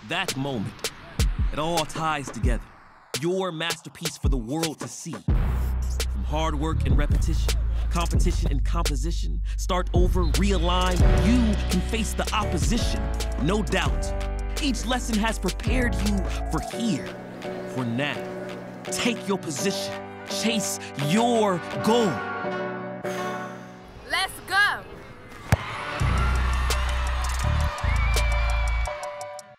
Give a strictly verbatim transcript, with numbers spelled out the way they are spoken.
That moment, it all ties together. Your masterpiece for the world to see. From hard work and repetition, competition and composition, start over, realign, you can face the opposition. No doubt, each lesson has prepared you for here, for now. Take your position, chase your goal.